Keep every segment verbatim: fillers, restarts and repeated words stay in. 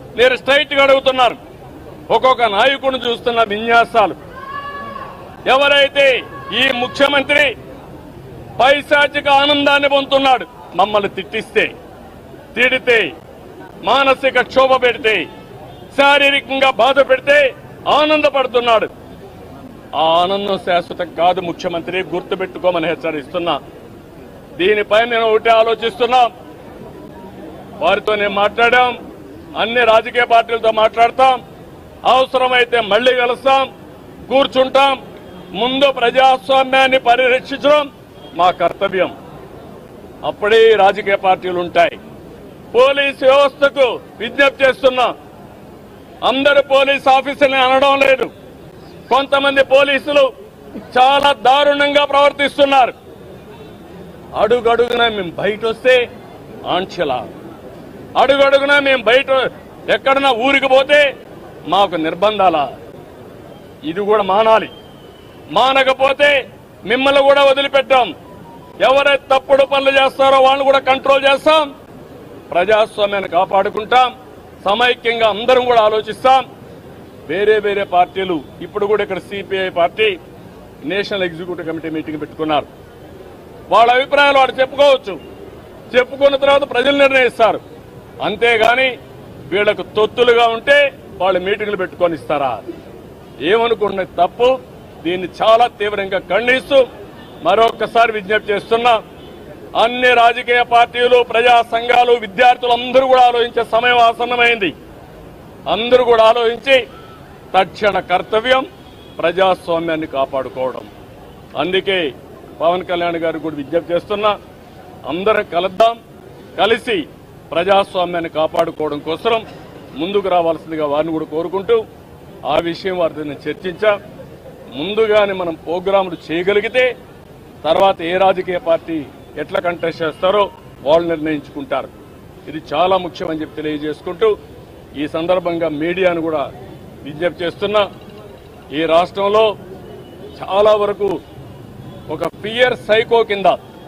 నేను స్ట్రైట్ గా అడుగుతున్నాను. ఒక్కొక్క నాయకుడిని చూస్తున్న విన్యాసాలు. ఎవరైతే ఈ ముఖ్యమంత్రి పైశాచిక ఆనందాన్ని పొందుతున్నాడు, మమ్మల్ని తిట్టిస్తే, తిడితే, మానసిక క్షోభ పెడితే, శారీరకంగా బాధ పెడితే ఆనందపడుతున్నాడు. ఆ ఆనందం శాశ్వతం కాదు ముఖ్యమంత్రి, గుర్తుపెట్టుకోమని హెచ్చరిస్తున్నా. దీనిపై నేను ఒకటి ఆలోచిస్తున్నా. వారితో నేను మాట్లాడాం, అన్ని రాజకీయ పార్టీలతో మాట్లాడతాం, అవసరమైతే మళ్లీ కలుస్తాం, కూర్చుంటాం. ముందు ప్రజాస్వామ్యాన్ని పరిరక్షించడం మా కర్తవ్యం. అప్పుడే రాజకీయ పార్టీలు ఉంటాయి. పోలీసు వ్యవస్థకు విజ్ఞప్తి చేస్తున్నా. అందరు పోలీస్ ఆఫీసర్ని అనడం లేదు. కొంతమంది పోలీసులు చాలా దారుణంగా ప్రవర్తిస్తున్నారు. అడుగడుగునా మేము బయట వస్తే ఆంక్షల, అడుగడుగునా మేము బయట ఎక్కడన్నా ఊరికి పోతే మాకు నిర్బంధాల. ఇది కూడా మానాలి. మానకపోతే మిమ్మల్ని కూడా వదిలిపెట్టాం. ఎవరైతే తప్పుడు పనులు చేస్తారో వాళ్ళని కూడా కంట్రోల్ చేస్తాం. ప్రజాస్వామ్యాన్ని కాపాడుకుంటాం. సమైక్యంగా అందరం కూడా ఆలోచిస్తాం. వేరే వేరే పార్టీలు ఇప్పుడు కూడా ఇక్కడ CPI party national executive committee meeting పెట్టుకున్నారు. వాళ్ళ అభిప్రాయాలు వాడు చెప్పుకోవచ్చు. చెప్పుకున్న తర్వాత ప్రజలు నిర్ణయిస్తారు. అంతేగాని వీళ్లకు తొత్తులుగా ఉంటే వాళ్ళు మీటింగ్లు పెట్టుకొని ఇస్తారా? ఏమనుకున్న తప్పు. దీన్ని చాలా తీవ్రంగా ఖండిస్తూ మరొకసారి విజ్ఞప్తి చేస్తున్నా. అన్ని రాజకీయ పార్టీలు, ప్రజా సంఘాలు, విద్యార్థులు అందరూ కూడా ఆలోచించే సమయం ఆసన్నమైంది. అందరూ కూడా ఆలోచించి తక్షణ కర్తవ్యం ప్రజాస్వామ్యాన్ని కాపాడుకోవడం. అందుకే పవన్ కళ్యాణ్ గారికి కూడా విజ్ఞప్తి చేస్తున్నా. అందరం కలుద్దాం, కలిసి ప్రజాస్వామ్యాన్ని కాపాడుకోవడం కోసం ముందుకు రావాల్సిందిగా వారిని కూడా కోరుకుంటూ ఆ విషయం వారితో నేను చర్చించా. ముందుగానే మనం ప్రోగ్రాములు చేయగలిగితే తర్వాత ఏ రాజకీయ పార్టీ ఎట్లా కంటెస్ట్ చేస్తారో వాళ్ళు నిర్ణయించుకుంటారు. ఇది చాలా ముఖ్యమని చెప్పి తెలియజేసుకుంటూ ఈ సందర్భంగా మీడియాను కూడా విజ్ఞప్తి చేస్తున్నా. ఈ రాష్ట్రంలో చాలా వరకు ఒక ఫియర్ సైకో కింద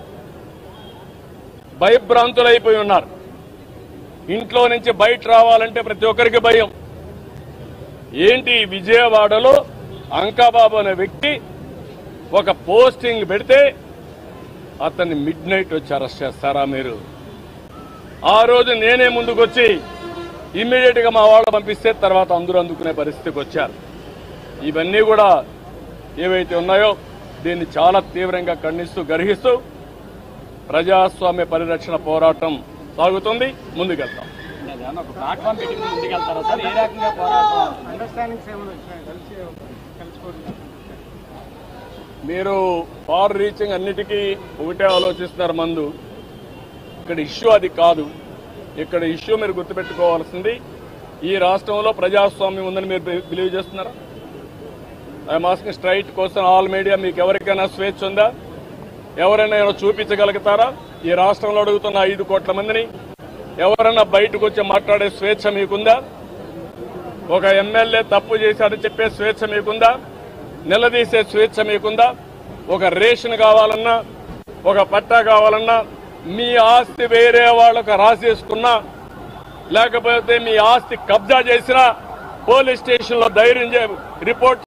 భయభ్రాంతులైపోయి ఉన్నారు. ఇంట్లో నుంచి బయట రావాలంటే ప్రతి ఒక్కరికి భయం. ఏంటి, విజయవాడలో అంకాబాబు అనే వ్యక్తి ఒక పోస్టింగ్ పెడితే అతన్ని మిడ్ నైట్ వచ్చి అరెస్ట్ చేస్తారా మీరు? ఆ రోజు నేనే ముందుకొచ్చి ఇమ్మీడియట్ గా మా వాళ్ళు పంపిస్తే తర్వాత అందరూ అందుకునే పరిస్థితికి వచ్చారు. ఇవన్నీ కూడా ఏవైతే ఉన్నాయో దీన్ని చాలా తీవ్రంగా ఖండిస్తూ గర్హిస్తూ ప్రజాస్వామ్య పరిరక్షణ పోరాటం సాగుతుంది. ముందుకెళ్తాం. మీరు ఫార్ రీచింగ్ అన్నిటికీ ఒకటే ఆలోచిస్తున్నారు. మందు ఇక్కడ ఇష్యూ అది కాదు. ఇక్కడ ఇష్యూ మీరు గుర్తుపెట్టుకోవాల్సింది, ఈ రాష్ట్రంలో ప్రజాస్వామ్యం ఉందని మీరు బిలీవ్ చేస్తున్నారా? I'm asking straight question. All media, మీకు ఎవరికైనా స్వేచ్ఛ ఉందా? ఎవరైనా చూపించగలుగుతారా? ఈ రాష్ట్రంలో అడుగుతున్న ఐదు కోట్ల మందిని ఎవరైనా బయటకు వచ్చి మాట్లాడే స్వేచ్ఛ మీకుందా? ఒక ఎమ్మెల్యే తప్పు చేశాడని చెప్పే స్వేచ్ఛ మీకుందా? నిలదీసే స్వేచ్ఛ మీకుందా? ఒక రేషన్ కావాలన్నా, ఒక పట్టా కావాలన్నా, మీ ఆస్తి వేరే వాళ్ళకు రాసేసుకున్నా, లేకపోతే మీ ఆస్తి కబ్జా చేసినా పోలీస్ స్టేషన్లో ధైర్యం రిపోర్ట్